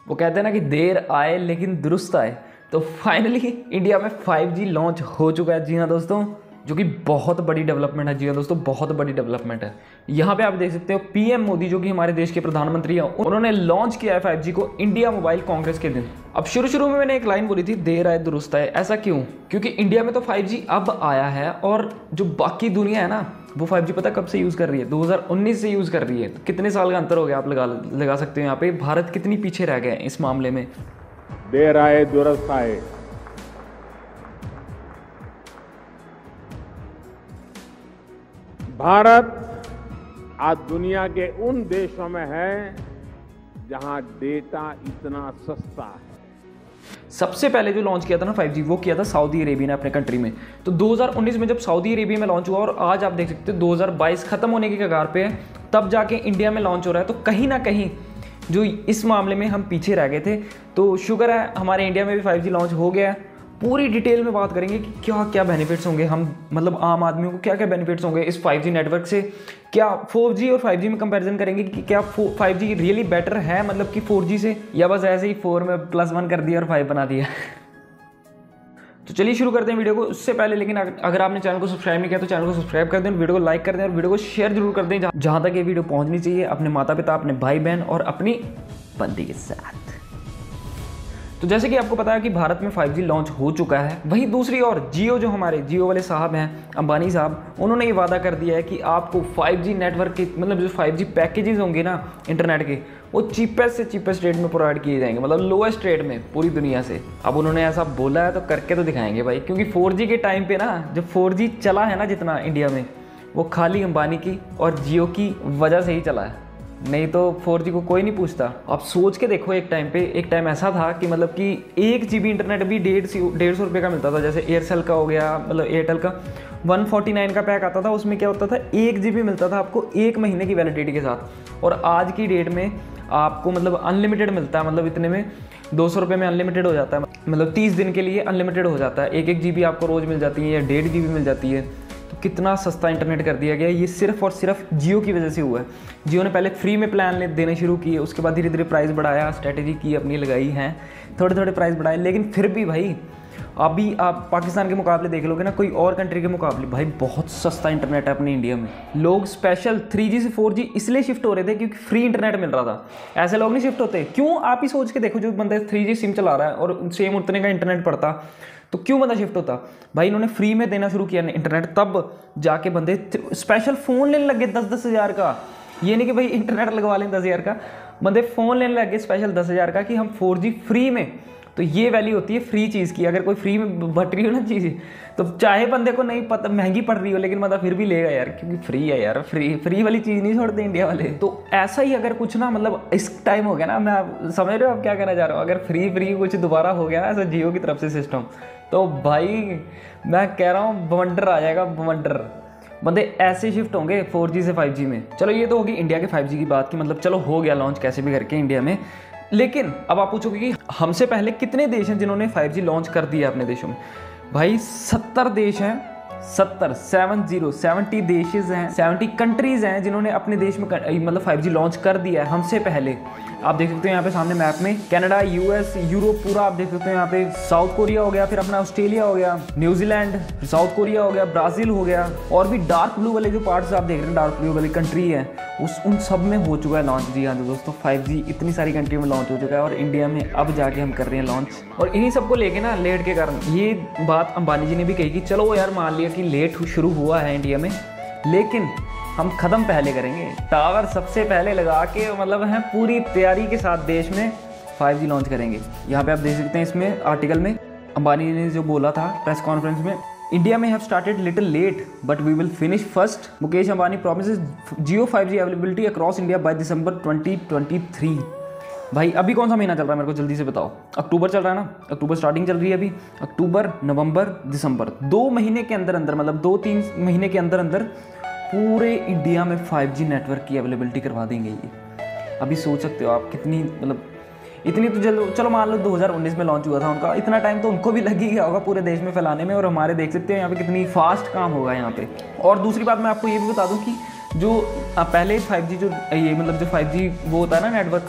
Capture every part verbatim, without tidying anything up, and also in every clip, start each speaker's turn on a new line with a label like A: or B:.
A: वो कहते हैं ना कि देर आए लेकिन दुरुस्त आए। तो फाइनली इंडिया में फाइव जी लॉन्च हो चुका है। जी हाँ दोस्तों, जो कि बहुत बड़ी डेवलपमेंट है। जी हाँ दोस्तों, बहुत बड़ी डेवलपमेंट है। यहाँ पे आप देख सकते हो पीएम मोदी, जो कि हमारे देश के प्रधानमंत्री हैं, उन्होंने लॉन्च किया है फाइव जी को इंडिया मोबाइल कांग्रेस के दिन। अब शुरू शुरू में मैंने एक लाइन बोली थी, देर आए दुरुस्त आए। ऐसा क्यों? क्योंकि इंडिया में तो फाइव जी अब आया है और जो बाकी दुनिया है ना, वो फाइव जी पता कब से यूज़ कर रही है? दो हज़ार उन्नीस से यूज़ कर रही है। तो कितने साल का अंतर हो गया आप लगा लगा सकते हो यहाँ पे। भारत कितनी पीछे रह गया है इस मामले में।
B: देर आए दुरुस्त आए। भारत आज दुनिया के उन देशों में है जहां डेटा इतना सस्ता है।
A: सबसे पहले जो लॉन्च किया था ना फाइव जी, वो किया था सऊदी अरेबिया ने अपने कंट्री में। तो दो हज़ार उन्नीस में जब सऊदी अरेबिया में लॉन्च हुआ और आज आप देख सकते हो दो हज़ार बाईस खत्म होने के कगार पे है, तब जाके इंडिया में लॉन्च हो रहा है। तो कहीं ना कहीं जो इस मामले में हम पीछे रह गए थे, तो शुक्र है हमारे इंडिया में भी फाइव जी लॉन्च हो गया है। पूरी डिटेल में बात करेंगे कि क्या क्या बेनिफिट्स होंगे, हम मतलब आम आदमियों को क्या क्या बेनिफिट्स होंगे इस फाइव जी नेटवर्क से। क्या फोर जी और फाइव जी में कंपैरिजन करेंगे कि क्या फाइव जी रियली बेटर है मतलब कि फोर जी से, या बस ऐसे ही फोर में प्लस वन कर दिया और फाइव बना दिया। तो चलिए शुरू करते हैं वीडियो को। उससे पहले लेकिन अगर आपने चैनल को सब्सक्राइब नहीं किया तो चैनल को सब्सक्राइब कर दें, वीडियो को लाइक कर दें और वीडियो को शेयर जरूर कर दें जहाँ तक ये वीडियो पहुँचनी चाहिए, अपने माता पिता, अपने भाई बहन और अपनी बंदी के साथ। तो जैसे कि आपको पता है कि भारत में फाइव जी लॉन्च हो चुका है। वहीं दूसरी ओर जियो, जो हमारे जियो वाले साहब हैं, अंबानी साहब, उन्होंने ये वादा कर दिया है कि आपको फाइव जी नेटवर्क के मतलब जो फाइव जी पैकेजेस होंगे ना इंटरनेट के, वो चीपेस्ट से चीपेस्ट रेट में प्रोवाइड किए जाएंगे, मतलब लोएस्ट रेट में पूरी दुनिया से। अब उन्होंने ऐसा बोला है तो करके तो दिखाएंगे भाई, क्योंकि फोर जी के टाइम पे ना, जब फोर जी चला है ना जितना इंडिया में, वो खाली अंबानी की और जियो की वजह से ही चला है, नहीं तो फोर जी को कोई नहीं पूछता। आप सोच के देखो, एक टाइम पे एक टाइम ऐसा था कि मतलब कि एक जी बी इंटरनेट भी डेढ़ सी डेढ़ सौ रुपये का मिलता था। जैसे एयरसेल का हो गया, मतलब एयरटेल का वन फोर्टी नाइन का पैक आता था, उसमें क्या होता था, एक जी बी मिलता था आपको एक महीने की वैलिडिटी के साथ। और आज की डेट में आपको मतलब अनलिमिटेड मिलता है, मतलब इतने में दो सौ रुपये में अनलिमिटेड हो जाता है, मतलब तीस दिन के लिए अनलिमिटेड हो जाता है। एक एक जी बी आपको रोज़ मिल जाती है या डेढ़ जी बी मिल जाती है। तो कितना सस्ता इंटरनेट कर दिया गया है। ये सिर्फ और सिर्फ जियो की वजह से हुआ है। जियो ने पहले फ्री में प्लान देने शुरू किए, उसके बाद धीरे धीरे प्राइस बढ़ाया, स्ट्रैटेजी की अपनी लगाई है, थोड़े थोड़े प्राइस बढ़ाए। लेकिन फिर भी भाई अभी आप पाकिस्तान के मुकाबले देख लोगे ना, कोई और कंट्री के मुकाबले, भाई बहुत सस्ता इंटरनेट है अपने इंडिया में। लोग स्पेशल थ्री जी से फोर जी इसलिए शिफ्ट हो रहे थे क्योंकि फ्री इंटरनेट मिल रहा था। ऐसे लोग नहीं शिफ्ट होते। क्यों? आप ही सोच के देखो, जो बंदा थ्री जी सिम चला रहा है और सेम उतने का इंटरनेट पड़ता, तो क्यों बंदा शिफ्ट होता? भाई इन्होंने फ्री में देना शुरू किया इंटरनेट, तब जाके बंदे स्पेशल फ़ोन लेने लगे दस दस हज़ार का। ये नहीं कि भाई इंटरनेट लगवा लें दस हज़ार का, बंदे फ़ोन लेने लगे स्पेशल दस हज़ार का कि हम फोर जी फ्री में। तो ये वैल्यू होती है फ्री चीज़ की। अगर कोई फ्री में बट रही हो ना चीज़, तो चाहे बंदे को नहीं पता महंगी पड़ रही हो, लेकिन बंदा फिर भी लेगा यार, क्योंकि फ्री है यार। फ्री फ्री वाली चीज़ नहीं छोड़ते इंडिया वाले। तो ऐसा ही अगर कुछ ना, मतलब इस टाइम हो गया ना, मैं समझ रहे हो आप क्या कहना चाह रहा हूँ, अगर फ्री फ्री कुछ दोबारा हो गया ना ऐसा जियो की तरफ से सिस्टम, तो भाई मैं कह रहा हूँ बवंडर आ जाएगा, बवंडर। बंदे ऐसे शिफ्ट होंगे फोर जी से फाइव जी में। चलो ये तो होगी इंडिया के फाइव जी की बात की, मतलब चलो हो गया लॉन्च कैसे भी करके इंडिया में। लेकिन अब आप पूछोगे कि हमसे पहले कितने देश हैं जिन्होंने फाइव जी लॉन्च कर दिया अपने देशों में? भाई सत्तर देश हैं, सत्तर सेवन जीरो सेवेंटी देशेज हैं, सेवेंटी कंट्रीज हैं जिन्होंने अपने देश में मतलब फाइव जी लॉन्च कर दिया है हमसे पहले। आप देख सकते हो यहाँ पे सामने मैप में कनाडा, यूएस, यूरोप पूरा आप देख सकते हो। यहाँ पे साउथ कोरिया हो गया, फिर अपना ऑस्ट्रेलिया हो गया, न्यूजीलैंड, साउथ कोरिया हो गया, ब्राज़ील हो गया, और भी डार्क ब्लू वाले जो पार्ट्स आप देख रहे हैं, डार्क ब्लू वाली कंट्री है, उस उन सब में हो चुका है लॉन्च। जी हाँ दोस्तों, फाइव जी इतनी सारी कंट्री में लॉन्च हो चुका है और इंडिया में अब जाके हम कर रहे हैं लॉन्च। और इन्हीं सबको लेके ना लेट के कारण ये बात अंबानी जी ने भी कही कि चलो यार मान लिया कि लेट शुरू हुआ है इंडिया में, लेकिन हम ख़त्म पहले करेंगे। टावर सबसे पहले लगा के मतलब हैं पूरी तैयारी के साथ देश में फाइव जी लॉन्च करेंगे। यहाँ पे आप देख सकते हैं इसमें आर्टिकल में अंबानी ने जो बोला था प्रेस कॉन्फ्रेंस में, इंडिया में have started little late but we will finish first. Mukesh Ambani promises Jio five G availability across India by December twenty twenty three. भाई अभी कौन सा महीना चल रहा है, मेरे को जल्दी से बताओ। अक्टूबर चल रहा है ना, अक्टूबर स्टार्टिंग चल रही है अभी। अक्टूबर, नवंबर, दिसंबर, दो महीने के अंदर अंदर, मतलब दो तीन महीने के अंदर अंदर पूरे इंडिया में फाइव जी नेटवर्क की अवेलेबिलिटी करवा देंगे ये। अभी सोच सकते हो आप कितनी, मतलब इतनी तो चलो चलो मान लो दो हज़ार उन्नीस में लॉन्च हुआ था उनका, इतना टाइम तो उनको भी लग ही गया होगा पूरे देश में फैलाने में। और हमारे देख सकते हैं यहाँ पे कितनी फास्ट काम होगा यहाँ पे। और दूसरी बात मैं आपको ये भी बता दूँ कि जो पहले फाइव जी जो ये मतलब जो फाइव जी वो होता है ना नेटवर्क,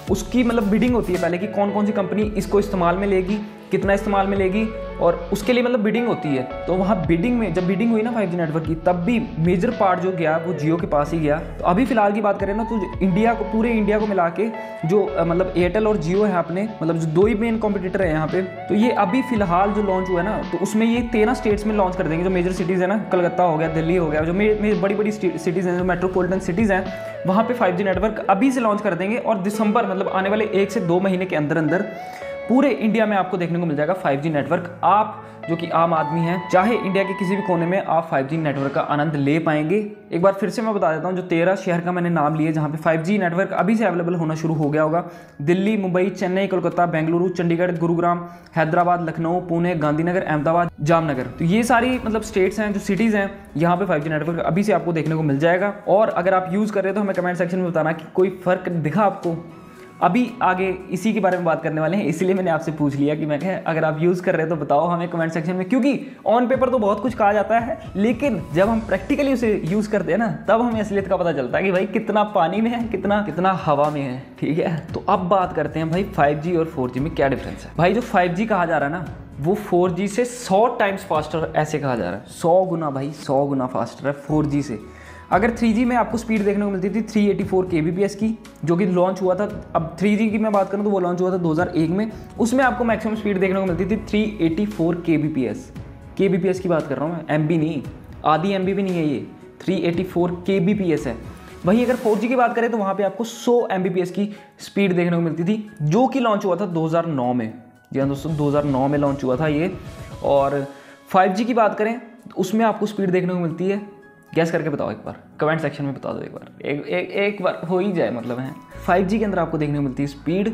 A: उसकी मतलब बिडिंग होती है पहले कि कौन कौन सी कंपनी इसको इस्तेमाल में लेगी, कितना इस्तेमाल में लेगी, और उसके लिए मतलब बिडिंग होती है। तो वहाँ बिडिंग में जब बिडिंग हुई ना फाइव जी नेटवर्क की, तब भी मेजर पार्ट जो गया वो जियो के पास ही गया। तो अभी फिलहाल की बात करें ना तो इंडिया को, पूरे इंडिया को मिला के जो मतलब एयरटेल और जियो है अपने, मतलब जो दो ही मेन कॉम्पिटिटर है यहाँ पे, तो ये अभी फिलहाल जो लॉन्च हुआ है ना, तो उसमें ये तेरह स्टेट्स में लॉन्च कर देंगे। जो मेजर सिटीज़ है ना, कलकत्ता हो गया, दिल्ली हो गया, जो मेरी बड़ी बड़ी सिटीज़ हैं, जो मेट्रोपॉलिटन सिटीज़ हैं, वहाँ पे फाइव जी नेटवर्क अभी से लॉन्च कर देंगे। और दिसंबर मतलब आने वाले एक से दो महीने के अंदर अंदर पूरे इंडिया में आपको देखने को मिल जाएगा फाइव जी नेटवर्क। आप जो कि आम आदमी हैं, चाहे इंडिया के किसी भी कोने में, आप फाइव जी नेटवर्क का आनंद ले पाएंगे। एक बार फिर से मैं बता देता हूं, जो तेरह शहर का मैंने नाम लिए जहां पे फाइव जी नेटवर्क अभी से अवेलेबल होना शुरू हो गया होगा: दिल्ली, मुंबई, चेन्नई, कोलकाता, बेंगलुरु, चंडीगढ़, गुरुग्राम, हैदराबाद, लखनऊ, पुणे, गांधीनगर, अहमदाबाद, जामनगर। तो ये सारी मतलब स्टेट्स हैं, जो सिटीज़ हैं, यहाँ पे फाइव जी नेटवर्क अभी से आपको देखने को मिल जाएगा। और अगर आप यूज़ कर रहे हो तो हमें कमेंट सेक्शन में बताना कि कोई फ़र्क दिखा आपको। अभी आगे इसी के बारे में बात करने वाले हैं, इसलिए मैंने आपसे पूछ लिया कि मैं कह अगर आप यूज़ कर रहे हो तो बताओ हमें कमेंट सेक्शन में, क्योंकि ऑन पेपर तो बहुत कुछ कहा जाता है, लेकिन जब हम प्रैक्टिकली उसे यूज़ करते हैं ना, तब हमें असलियत का पता चलता है कि भाई कितना पानी में है, कितना कितना हवा में है। ठीक है, तो अब बात करते हैं भाई फाइव जी और फोर जी में क्या डिफरेंस है। भाई जो फाइव जी कहा जा रहा है ना, वो फोर जी से सौ टाइम्स फास्टर ऐसे कहा जा रहा है, सौ गुना भाई, सौ गुना फास्टर है फोर जी से। अगर थ्री जी में आपको स्पीड देखने को मिलती थी three eighty four K B P S की, जो कि लॉन्च हुआ था, अब थ्री जी की मैं बात करूँ तो वो लॉन्च हुआ था दो हज़ार एक में, उसमें आपको मैक्सिमम स्पीड देखने को मिलती थी three eighty four K B P S. K B P S की बात कर रहा हूँ मैं, एम बी नहीं, आधी एम बी भी नहीं है, ये three eighty four K B P S है। वहीं अगर फोर जी की बात करें तो वहाँ पे आपको सौ एम बी पी एस की स्पीड देखने को मिलती थी, जो कि लॉन्च हुआ था दो हज़ार नौ में। जी हाँ दोस्तों, दो हज़ार नौ में लॉन्च हुआ था ये। और फाइव जी की बात करें तो उसमें आपको स्पीड देखने को मिलती है, गैस करके बताओ एक बार, कमेंट सेक्शन में बता दो एक बार, एक एक, एक बार हो ही जाए मतलब है। फाइव जी के अंदर आपको देखने को मिलती है स्पीड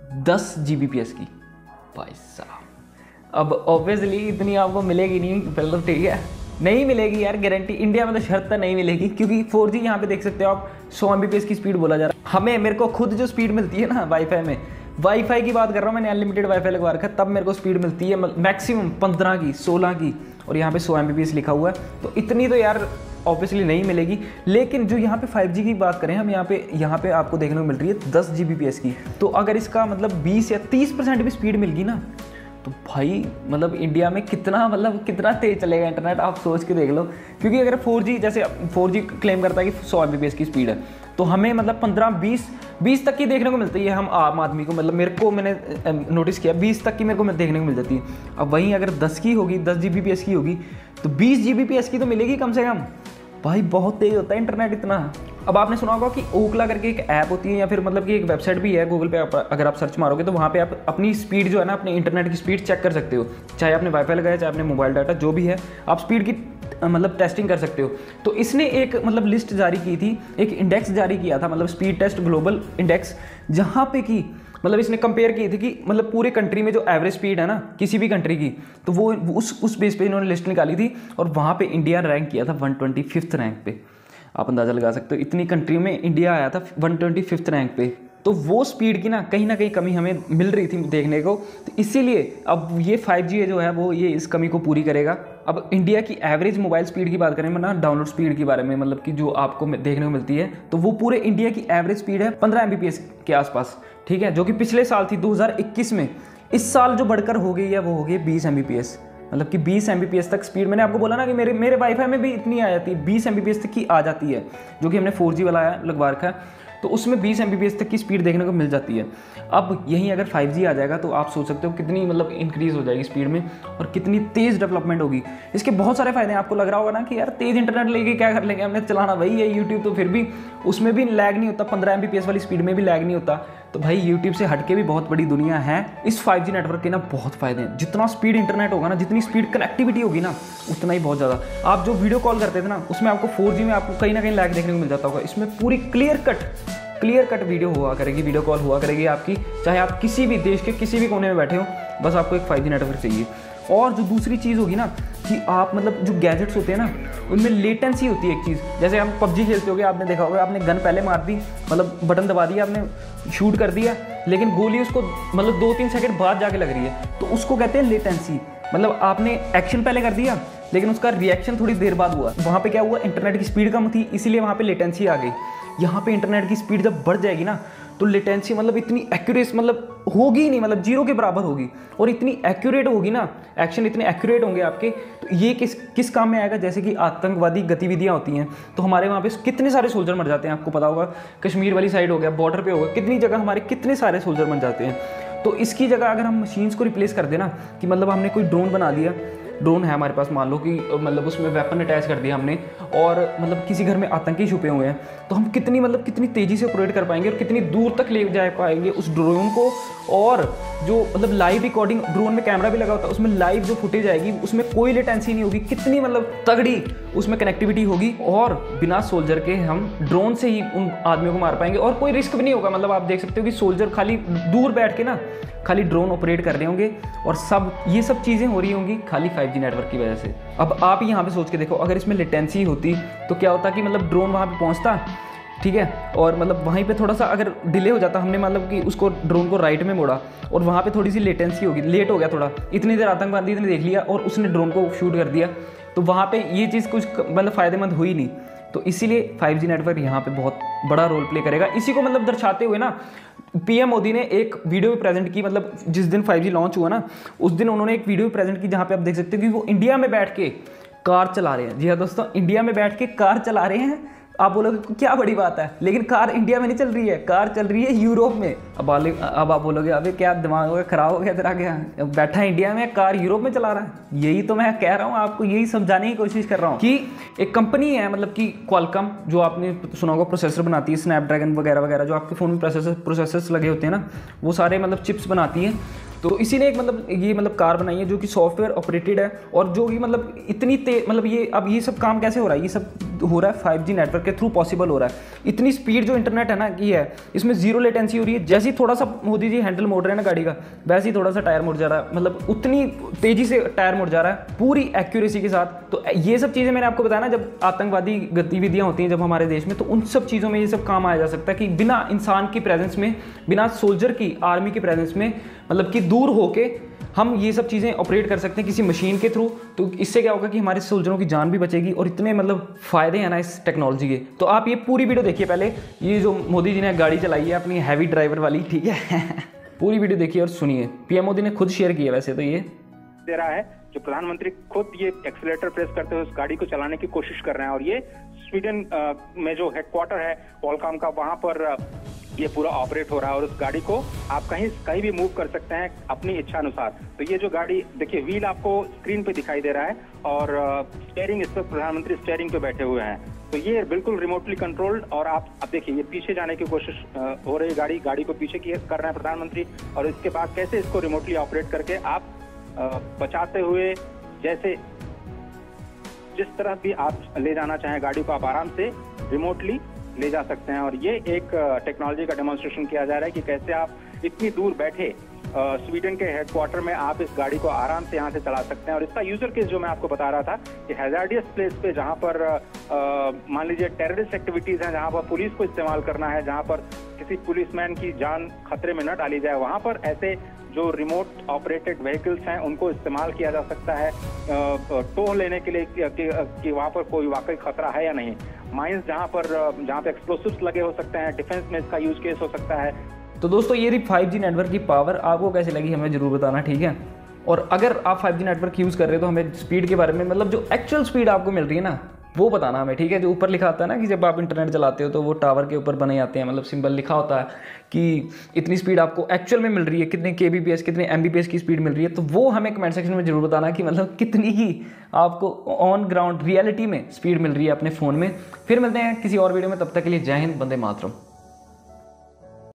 A: दस जी बी पी एस की। भाई साहब, अब ऑब्वियसली इतनी आपको मिलेगी नहीं, मतलब ठीक है नहीं मिलेगी यार, गारंटी इंडिया में तो शर्त नहीं मिलेगी, क्योंकि फोर जी यहाँ पे देख सकते हो आप सौ एम बी पी एस की स्पीड बोला जा रहा है। हमें मेरे को खुद जो स्पीड मिलती है ना वाईफाई में, वाईफाई की बात कर रहा हूँ, मैंने अनलिमिटेड वाईफाई लगवा रखा है, तब मेरे को स्पीड मिलती है मैक्सिमम पंद्रह की, सोलह की, और यहाँ पे सौ एम बी पी एस लिखा हुआ है। तो इतनी तो यार ऑब्वियसली नहीं मिलेगी। लेकिन जो यहाँ पे फाइव जी की बात करें हम, यहाँ पे यहाँ पे आपको देखने को मिल रही है दस जी बी पी एस की। तो अगर इसका मतलब बीस या तीस परसेंट भी स्पीड मिल गई ना, तो भाई मतलब इंडिया में कितना मतलब कितना तेज चलेगा इंटरनेट, आप सोच के देख लो। क्योंकि अगर फोर जी, जैसे फोर जी क्लेम करता है कि सौ एम बी पी एस की स्पीड है, तो हमें मतलब पंद्रह बीस बीस तक की देखने को मिलती है हम आम आदमी को, मतलब मेरे को, मैंने नोटिस किया बीस तक की मेरे को देखने को मिल जाती है। अब वहीं अगर दस की होगी, दस जी बी पी एस की होगी, तो बीस जी बी पी एस की तो मिलेगी कम से कम। भाई बहुत तेज होता है इंटरनेट इतना। अब आपने सुना होगा कि ओकला करके एक ऐप होती है, या फिर मतलब कि एक वेबसाइट भी है गूगल पे, आप, अगर आप सर्च मारोगे तो वहाँ पे आप अपनी स्पीड जो है ना, अपने इंटरनेट की स्पीड चेक कर सकते हो, चाहे आपने वाईफाई लगाया, चाहे आपने मोबाइल डाटा, जो भी है, आप स्पीड की मतलब टेस्टिंग कर सकते हो। तो इसने एक मतलब लिस्ट जारी की थी, एक इंडेक्स जारी किया था, मतलब स्पीड टेस्ट ग्लोबल इंडेक्स, जहाँ पे कि मतलब इसने कंपेयर की थी कि मतलब पूरे कंट्री में जो एवरेज स्पीड है ना किसी भी कंट्री की, तो वो उस उस बेस पे इन्होंने लिस्ट निकाली थी, और वहाँ पे इंडिया रैंक किया था वन ट्वेंटी फिफ्थ रैंक पे। आप अंदाज़ा लगा सकते हो, इतनी कंट्री में इंडिया आया था वन ट्वेंटी फिफ्थ रैंक पे। तो वो स्पीड की ना कहीं ना कहीं कमी हमें मिल रही थी देखने को, तो इसीलिए अब ये फाइव जी जो है वो ये इस कमी को पूरी करेगा। अब इंडिया की एवरेज मोबाइल स्पीड की बात करें ना, डाउनलोड स्पीड के बारे में, मतलब कि जो आपको देखने को मिलती है, तो वो पूरे इंडिया की एवरेज स्पीड है पंद्रह एम बी पी एस के आसपास। ठीक है, जो कि पिछले साल थी दो हज़ार इक्कीस में। इस साल जो बढ़कर हो गई है वो हो गई बीस एम बी पी एस, मतलब कि बीस एम बी पी एस तक स्पीड। मैंने आपको बोला ना कि मेरे मेरे वाईफाई में भी इतनी आ जाती है, बीस एम बी पी एस तक की आ जाती है, जो कि हमने फोर जी वाला लगवा रखा है, तो उसमें बीस एम बी पी एस तक की स्पीड देखने को मिल जाती है। अब यहीं अगर फाइव जी आ जाएगा तो आप सोच सकते हो कितनी मतलब इंक्रीज़ हो जाएगी स्पीड में, और कितनी तेज़ डेवलपमेंट होगी। इसके बहुत सारे फायदे हैं। आपको लग रहा होगा ना कि यार तेज़ इंटरनेट लेके क्या कर लेंगे, हमने चलाना वही है यूट्यूब, तो फिर भी उसमें भी लैग नहीं होता, पंद्रह एम बी पी एस वाली स्पीड में भी लैग नहीं होता। तो भाई यूट्यूब से हटके भी बहुत बड़ी दुनिया है। इस फाइव जी नेटवर्क के ना बहुत फायदे हैं। जितना स्पीड इंटरनेट होगा ना, जितनी स्पीड कनेक्टिविटी होगी ना, उतना ही बहुत ज़्यादा। आप जो वीडियो कॉल करते थे ना, उसमें आपको फोर जी में आपको कहीं ना कहीं लैग देखने को मिल जाता होगा। इसमें पूरी clear cut clear cut video हुआ करेगी, वीडियो कॉल हुआ करेगी आपकी, चाहे आप किसी भी देश के किसी भी कोने में बैठे हो, बस आपको एक फाइव जी नेटवर्क चाहिए। और जो दूसरी चीज़ होगी ना कि आप मतलब जो गैजेट्स होते हैं ना, उनमें लेटेंसी होती है एक चीज़। जैसे हम पबजी खेलते होगे, आपने देखा होगा, आपने गन पहले मार दी, मतलब बटन दबा दिया, आपने शूट कर दिया, लेकिन गोली उसको मतलब दो तीन सेकंड बाद जाके लग रही है, तो उसको कहते हैं लेटेंसी। मतलब आपने एक्शन पहले कर दिया, लेकिन उसका रिएक्शन थोड़ी देर बाद हुआ। वहाँ पे क्या हुआ, इंटरनेट की स्पीड कम थी, इसीलिए वहाँ पे लेटेंसी आ गई। यहाँ पे इंटरनेट की स्पीड जब बढ़ जाएगी ना, तो लेटेंसी मतलब इतनी एक्यूरेट मतलब होगी ही नहीं, मतलब जीरो के बराबर होगी, और इतनी एक्यूरेट होगी ना, एक्शन इतने एक्यूरेट होंगे आपके, तो ये किस किस काम में आएगा, जैसे कि आतंकवादी गतिविधियाँ होती हैं तो हमारे वहाँ पे कितने सारे सोल्जर मर जाते हैं, आपको पता होगा कश्मीर वाली साइड हो गया, बॉर्डर पे होगा, कितनी जगह हमारे कितने सारे सोल्जर मर जाते हैं। तो इसकी जगह अगर हम मशीन्स को रिप्लेस कर देना कि मतलब हमने कोई ड्रोन बना दिया, ड्रोन है हमारे पास, मान लो कि मतलब उसमें वेपन अटैच कर दिया हमने, और मतलब किसी घर में आतंकी छुपे हुए हैं, तो हम कितनी मतलब कितनी तेज़ी से ऑपरेट कर पाएंगे और कितनी दूर तक ले जा पाएंगे उस ड्रोन को। और जो मतलब लाइव रिकॉर्डिंग, ड्रोन में कैमरा भी लगा होता है, उसमें लाइव जो फुटेज आएगी उसमें कोई लेटेंसी नहीं होगी, कितनी मतलब तगड़ी उसमें कनेक्टिविटी होगी, और बिना सोल्जर के हम ड्रोन से ही उन आदमियों को मार पाएंगे और कोई रिस्क भी नहीं होगा। मतलब आप देख सकते हो कि सोल्जर खाली दूर बैठ के ना खाली ड्रोन ऑपरेट कर रहे होंगे, और सब ये सब चीज़ें हो रही होंगी खाली फाइव जी नेटवर्क की वजह से। अब आप यहाँ पे सोच के देखो, अगर इसमें लेटेंसी होती तो क्या होता कि मतलब ड्रोन वहाँ पे पहुँचता, ठीक है, और मतलब वहीं पे थोड़ा सा अगर डिले हो जाता, हमने मतलब कि उसको ड्रोन को राइट में मोड़ा और वहाँ पे थोड़ी सी लेटेंसी होगी, लेट हो गया थोड़ा, इतनी देर आतंकवादी ने देख लिया और उसने ड्रोन को शूट कर दिया, तो वहाँ पे ये चीज़ कुछ मतलब फ़ायदेमंद हुई नहीं। तो इसीलिए फाइव जी नेटवर्क यहाँ पे बहुत बड़ा रोल प्ले करेगा। इसी को मतलब दर्शाते हुए ना पीएम मोदी ने एक वीडियो भी प्रेजेंट की, मतलब जिस दिन फाइव जी लॉन्च हुआ ना उस दिन उन्होंने एक वीडियो प्रेजेंट की जहाँ पे आप देख सकते हो कि वो इंडिया में बैठ के कार चला रहे हैं। जी हाँ दोस्तों, इंडिया में बैठ के कार चला रहे हैं। आप बोलोगे क्या बड़ी बात है, लेकिन कार इंडिया में नहीं चल रही है, कार चल रही है यूरोप में। अब अब आप बोलोगे अबे क्या दिमाग हो गया, खराब हो गया तेरा, क्या बैठा है इंडिया में, कार यूरोप में चला रहा है। यही तो मैं कह रहा हूँ आपको, यही समझाने की कोशिश कर रहा हूँ कि एक कंपनी है मतलब कि क्वालकॉम, जो आपने सुना होगा प्रोसेसर बनाती है, स्नैपड्रैगन वगैरह वगैरह जो आपके फ़ोन में प्रोसेसर प्रोसेसर्स लगे होते हैं ना, वो सारे मतलब चिप्स बनाती हैं। तो इसी ने एक मतलब ये मतलब कार बनाई है जो कि सॉफ्टवेयर ऑपरेटेड है, और जो कि मतलब इतनी तेज मतलब ये अब ये सब काम कैसे हो रहा है, ये सब हो रहा है फाइव जी नेटवर्क के थ्रू पॉसिबल हो रहा है। इतनी स्पीड जो इंटरनेट है ना की है, इसमें जीरो लेटेंसी हो रही है। जैसे ही थोड़ा सा मोदी जी हैंडल मोड़ रहे हैं ना गाड़ी का, वैसे ही थोड़ा सा टायर मुड़ जा रहा है, मतलब उतनी तेजी से टायर मुड़ जा रहा है पूरी एक्यूरेसी के साथ। तो ये सब चीज़ें मैंने आपको बताया ना, जब आतंकवादी गतिविधियाँ होती हैं जब हमारे देश में, तो उन सब चीज़ों में ये सब काम आया जा सकता है कि बिना इंसान की प्रेजेंस में, बिना सोल्जर की, आर्मी की प्रेजेंस में, मतलब कि दूर होके हम ये सब चीज़ें ऑपरेट कर सकते हैं किसी मशीन के थ्रू। तो इससे क्या होगा कि हमारे सोल्जरों की जान भी बचेगी, और इतने मतलब फ़ायदे हैं ना इस टेक्नोलॉजी के। तो आप ये पूरी वीडियो देखिए पहले, ये जो मोदी जी ने गाड़ी चलाई है अपनी हैवी ड्राइवर वाली, ठीक है पूरी वीडियो देखिए और सुनिए। पीएम मोदी ने खुद शेयर किया वैसे तो ये
C: दे रहा है, जो प्रधानमंत्री खुद ये एक्सीलरेटर प्रेस करते हुए उस गाड़ी को चलाने की कोशिश कर रहे हैं, और ये स्वीडन में जो हेडक्वार्टर है क्वालकॉम का, वहां पर ये पूरा ऑपरेट हो रहा है, और उस गाड़ी को आप कहीं कहीं भी मूव कर सकते हैं अपनी इच्छा अनुसार। तो ये जो गाड़ी देखिए, व्हील आपको स्क्रीन पे दिखाई दे रहा है, और स्टीयरिंग, इस पर प्रधानमंत्री स्टीयरिंग पे बैठे हुए हैं। तो ये बिल्कुल रिमोटली कंट्रोल्ड, और आप अब देखिए ये पीछे जाने की कोशिश हो रही है, गाड़ी गाड़ी को पीछे किए कर रहे हैं प्रधानमंत्री, और इसके बाद कैसे इसको रिमोटली ऑपरेट करके आप बचाते हुए, जैसे जिस तरह भी आप ले जाना चाहें गाड़ी को, आप आराम से रिमोटली ले जा सकते हैं। और ये एक टेक्नोलॉजी का डेमोन्स्ट्रेशन किया जा रहा है कि कैसे आप इतनी दूर बैठे स्वीडन के हेडक्वार्टर में आप इस गाड़ी को आराम से यहाँ से चला सकते हैं। और इसका यूजर केस जो मैं आपको बता रहा था कि हैजार्डियस प्लेस पे, जहाँ पर मान लीजिए टेररिस्ट एक्टिविटीज हैं, जहाँ पर पुलिस को इस्तेमाल करना है, जहाँ पर किसी पुलिसमैन की जान खतरे में न डाली जाए, वहाँ पर ऐसे जो रिमोट ऑपरेटेड व्हीकल्स हैं उनको इस्तेमाल किया जा सकता है टोह लेने के लिए कि, कि, कि वहाँ पर कोई वाकई खतरा है या नहीं। माइंस जहाँ पर जहाँ पे एक्सप्लोसिव्स लगे हो सकते हैं, डिफेंस में इसका यूज केस हो सकता है।
A: तो दोस्तों ये रही फाइव जी नेटवर्क की पावर, आपको कैसी लगी हमें ज़रूर बताना, ठीक है। और अगर आप फाइव जी नेटवर्क यूज़ कर रहे हो तो हमें स्पीड के बारे में, मतलब जो एक्चुअल स्पीड आपको मिल रही है ना, वो बताना हमें, ठीक है। जो ऊपर लिखा आता है ना कि जब आप इंटरनेट चलाते हो तो वो टावर के ऊपर बने जाते हैं, मतलब सिंबल लिखा होता है कि इतनी स्पीड आपको एक्चुअल में मिल रही है, कितने के बी पी एस, कितने एम बी पी एस की स्पीड मिल रही है। तो वो हमें कमेंट सेक्शन में जरूर बताना कि मतलब कितनी ही आपको ऑन ग्राउंड रियलिटी में स्पीड मिल रही है अपने फ़ोन में। फिर मिलते हैं किसी और वीडियो में, तब तक के लिए जय हिंद, वंदे मातरम।